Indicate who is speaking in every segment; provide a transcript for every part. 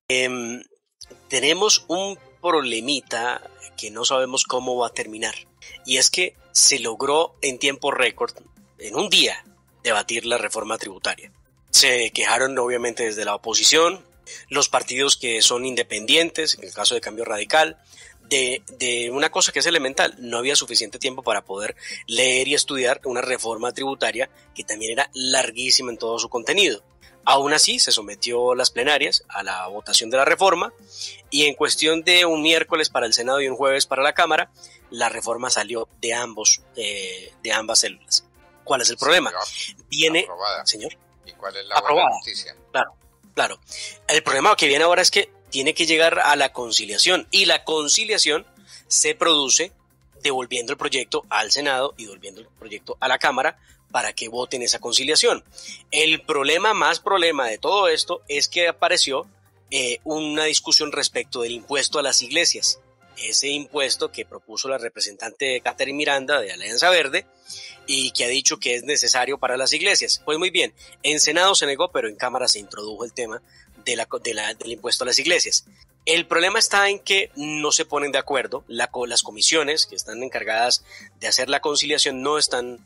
Speaker 1: Tenemos un problemita que no sabemos cómo va a terminar. Y es que se logró en tiempo récord, en un día, debatir la reforma tributaria. Se quejaron obviamente desde la oposición, los partidos que son independientes, en el caso de Cambio Radical, de una cosa que es elemental. No había suficiente tiempo para poder leer y estudiar una reforma tributaria que también era larguísima en todo su contenido. Aún así, se sometió a las plenarias a la votación de la reforma y en cuestión de un miércoles para el Senado y un jueves para la Cámara, la reforma salió de ambas células. ¿Cuál es el problema? Viene,
Speaker 2: aprobada.
Speaker 1: Señor.
Speaker 2: ¿Y cuál es la
Speaker 1: aprobada.
Speaker 2: buena noticia?
Speaker 1: Claro. El problema que viene ahora es que tiene que llegar a la conciliación y la conciliación se produce devolviendo el proyecto al Senado y devolviendo el proyecto a la Cámara para que voten esa conciliación. El problema de todo esto es que apareció una discusión respecto del impuesto a las iglesias. Ese impuesto que propuso la representante Catherine Miranda de Alianza Verde y que ha dicho que es necesario para las iglesias. Pues muy bien, en Senado se negó, pero en Cámara se introdujo el tema del impuesto a las iglesias. El problema está en que no se ponen de acuerdo, las comisiones que están encargadas de hacer la conciliación no están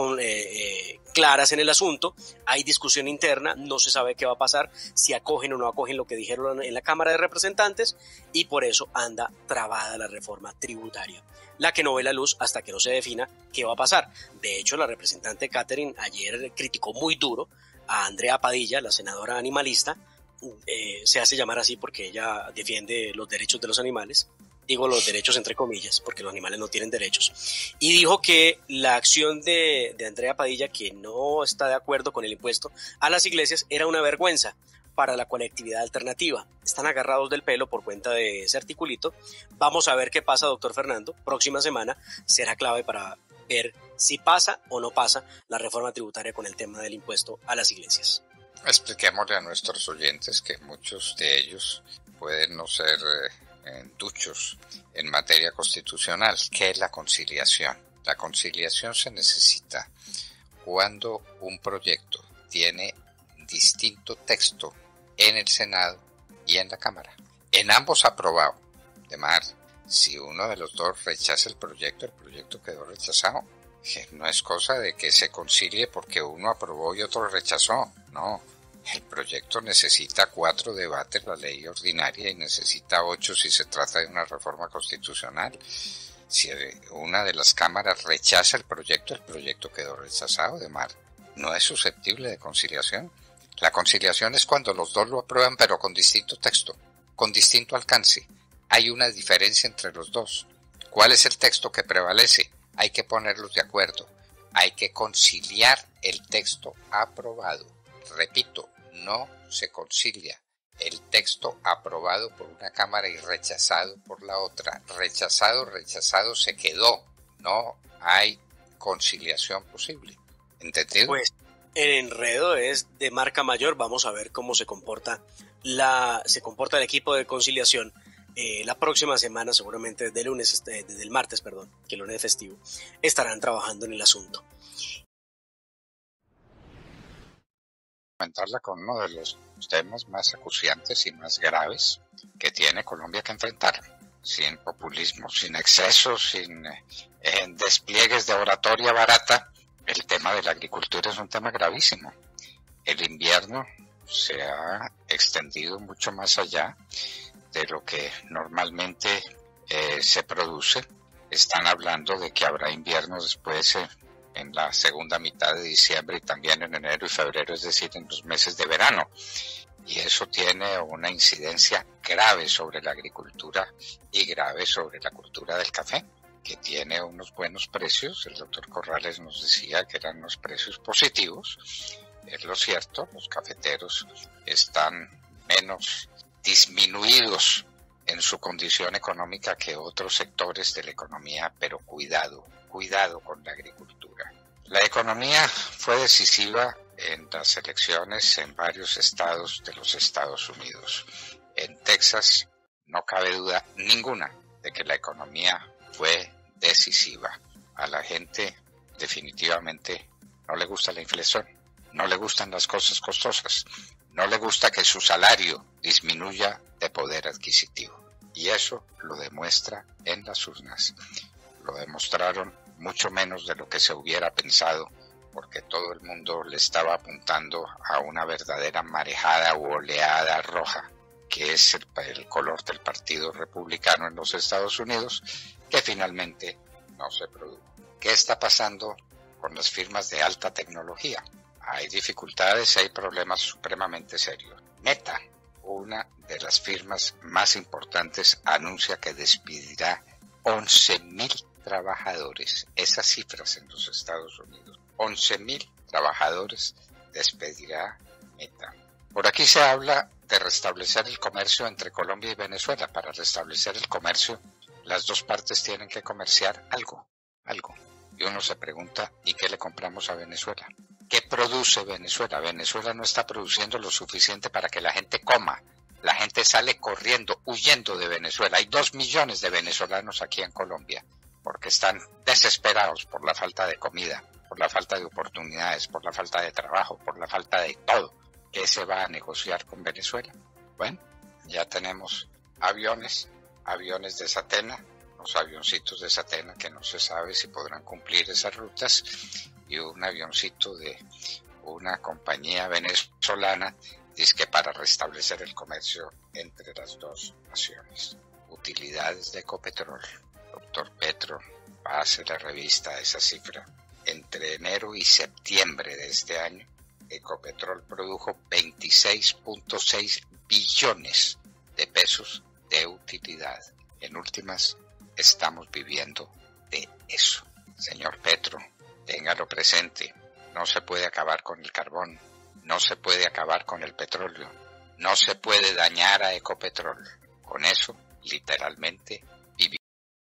Speaker 1: claras en el asunto, hay discusión interna, no se sabe qué va a pasar, si acogen o no acogen lo que dijeron en la Cámara de Representantes y por eso anda trabada la reforma tributaria, la que no ve la luz hasta que no se defina qué va a pasar. De hecho, la representante Catherine ayer criticó muy duro a Andrea Padilla, la senadora animalista, se hace llamar así porque ella defiende los derechos de los animales, digo los derechos entre comillas, porque los animales no tienen derechos, y dijo que la acción de Andrea Padilla, que no está de acuerdo con el impuesto a las iglesias, era una vergüenza para la colectividad alternativa. Están agarrados del pelo por cuenta de ese articulito. Vamos a ver qué pasa, doctor Fernando. Próxima semana será clave para ver si pasa o no pasa la reforma tributaria con el tema del impuesto a las iglesias.
Speaker 2: Expliquémosle a nuestros oyentes que muchos de ellos pueden no ser duchos en materia constitucional. ¿Qué es la conciliación? La conciliación se necesita cuando un proyecto tiene distinto texto en el Senado y en la Cámara. En ambos aprobado. Además, si uno de los dos rechaza el proyecto quedó rechazado. No es cosa de que se concilie porque uno aprobó y otro rechazó. No. El proyecto necesita 4 debates, la ley ordinaria, y necesita 8 si se trata de una reforma constitucional. Si una de las cámaras rechaza el proyecto quedó rechazado. Además, no es susceptible de conciliación. La conciliación es cuando los dos lo aprueban, pero con distinto texto, con distinto alcance. Hay una diferencia entre los dos. ¿Cuál es el texto que prevalece? Hay que ponerlos de acuerdo. Hay que conciliar el texto aprobado. Repito, no se concilia el texto aprobado por una cámara y rechazado por la otra. Rechazado se quedó. No hay conciliación posible. ¿Entendido?
Speaker 1: Pues el enredo es de marca mayor. Vamos a ver cómo se comporta el equipo de conciliación la próxima semana, seguramente desde el martes, que el lunes es festivo, estarán trabajando en el asunto.
Speaker 2: Comentarla con uno de los temas más acuciantes y más graves que tiene Colombia que enfrentar, sin populismo, sin excesos, sin despliegues de oratoria barata. El tema de la agricultura es un tema gravísimo. El invierno se ha extendido mucho más allá de lo que normalmente se produce. Están hablando de que habrá inviernos después en la segunda mitad de diciembre y también en enero y febrero, es decir, en los meses de verano. Y eso tiene una incidencia grave sobre la agricultura y grave sobre la cultura del café, que tiene unos buenos precios. El doctor Corrales nos decía que eran unos precios positivos. Es lo cierto, los cafeteros están menos disminuidos en su condición económica que otros sectores de la economía, pero cuidado con la agricultura. La economía fue decisiva en las elecciones en varios estados de los Estados Unidos. En Texas no cabe duda ninguna de que la economía fue decisiva. A la gente definitivamente no le gusta la inflación, no le gustan las cosas costosas, no le gusta que su salario disminuya de poder adquisitivo. Y eso lo demuestra en las urnas. Lo demostraron mucho menos de lo que se hubiera pensado, porque todo el mundo le estaba apuntando a una verdadera marejada u oleada roja, que es el color del Partido Republicano en los Estados Unidos, que finalmente no se produjo. ¿Qué está pasando con las firmas de alta tecnología? Hay dificultades, hay problemas supremamente serios. Meta, una de las firmas más importantes, anuncia que despedirá 11,000 trabajadores. Esas cifras en los Estados Unidos. 11,000 trabajadores despedirá Meta. Por aquí se habla de restablecer el comercio entre Colombia y Venezuela. Para restablecer el comercio, las dos partes tienen que comerciar algo. Y uno se pregunta, ¿y qué le compramos a Venezuela? ¿Qué produce Venezuela? Venezuela no está produciendo lo suficiente para que la gente coma. La gente sale corriendo, huyendo de Venezuela. Hay 2 millones de venezolanos aquí en Colombia porque están desesperados por la falta de comida, por la falta de oportunidades, por la falta de trabajo, por la falta de todo. ¿Qué se va a negociar con Venezuela? Bueno, ya tenemos aviones de Satena, los avioncitos de Satena que no se sabe si podrán cumplir esas rutas, y un avioncito de una compañía venezolana, dizque para restablecer el comercio entre las dos naciones. Utilidades de Ecopetrol. Doctor Petro, pase la revista esa cifra. Entre enero y septiembre de este año, Ecopetrol produjo 26.6 billones de pesos de utilidad. En últimas, estamos viviendo de eso. Señor Petro, téngalo presente, no se puede acabar con el carbón, no se puede acabar con el petróleo, no se puede dañar a Ecopetrol. Con eso, literalmente, vivimos.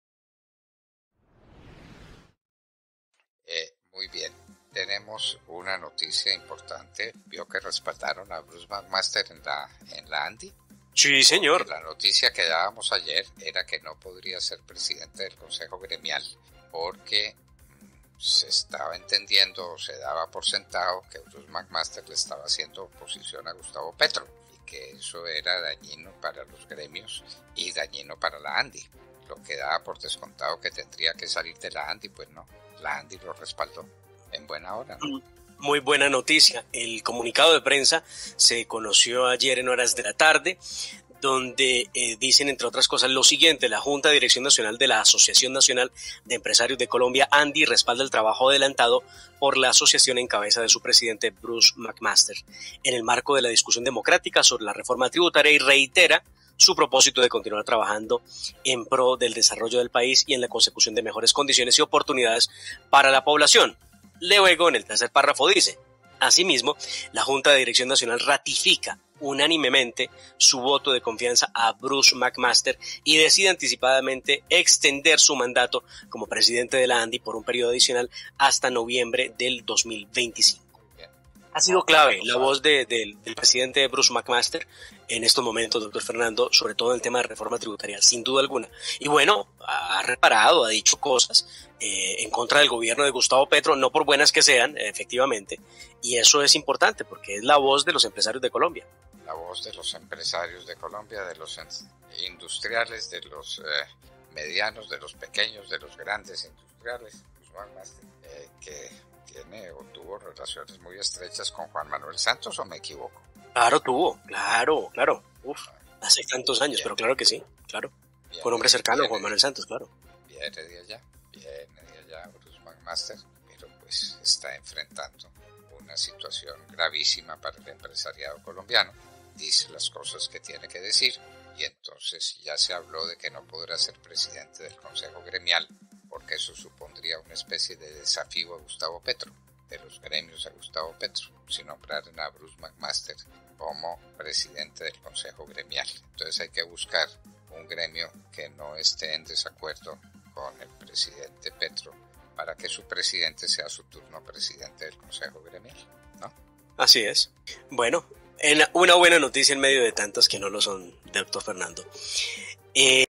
Speaker 2: Muy bien, tenemos una noticia importante. ¿Vio que respaldaron a Bruce McMaster en la ANDI?
Speaker 1: Sí, señor.
Speaker 2: Porque la noticia que dábamos ayer era que no podría ser presidente del Consejo Gremial porque se estaba entendiendo o se daba por sentado que Bruce McMaster le estaba haciendo oposición a Gustavo Petro y que eso era dañino para los gremios y dañino para la ANDI. Lo que daba por descontado que tendría que salir de la ANDI, pues no, la ANDI lo respaldó en buena hora, ¿no?
Speaker 1: Muy buena noticia. El comunicado de prensa se conoció ayer en horas de la tarde, donde dicen, entre otras cosas, lo siguiente: la Junta de Dirección Nacional de la Asociación Nacional de Empresarios de Colombia, ANDI, respalda el trabajo adelantado por la asociación en cabeza de su presidente Bruce McMaster en el marco de la discusión democrática sobre la reforma tributaria, y reitera su propósito de continuar trabajando en pro del desarrollo del país y en la consecución de mejores condiciones y oportunidades para la población. Luego, en el tercer párrafo dice: asimismo, la Junta de Dirección Nacional ratifica unánimemente su voto de confianza a Bruce McMaster y decide anticipadamente extender su mandato como presidente de la ANDI por un periodo adicional hasta noviembre del 2025. Ha sido clave la voz del presidente Bruce McMaster en estos momentos, doctor Fernando, sobre todo en el tema de reforma tributaria, sin duda alguna. Y bueno, ha reparado, ha dicho cosas en contra del gobierno de Gustavo Petro, no por buenas que sean, efectivamente, y eso es importante porque es la voz de los empresarios de Colombia.
Speaker 2: La voz de los empresarios de Colombia, de los industriales, de los medianos, de los pequeños, de los grandes industriales, que tiene o tuvo relaciones muy estrechas con Juan Manuel Santos, ¿o me equivoco?
Speaker 1: Claro, tuvo, claro. Uf, hace tantos años, bien, pero claro que sí, claro. Fue un hombre cercano a Juan Manuel Santos, claro.
Speaker 2: Viene de allá Bruce McMaster, pero pues está enfrentando una situación gravísima para el empresariado colombiano. Dice las cosas que tiene que decir y entonces ya se habló de que no podrá ser presidente del Consejo Gremial porque eso supondría una especie de desafío a Gustavo Petro, de los gremios a Gustavo Petro, si nombraran a Bruce McMaster como presidente del Consejo Gremial. Entonces hay que buscar un gremio que no esté en desacuerdo con el presidente Petro para que su presidente sea a su turno presidente del Consejo Gremial, ¿no?
Speaker 1: Así es. Bueno, una buena noticia en medio de tantas que no lo son, doctor Fernando.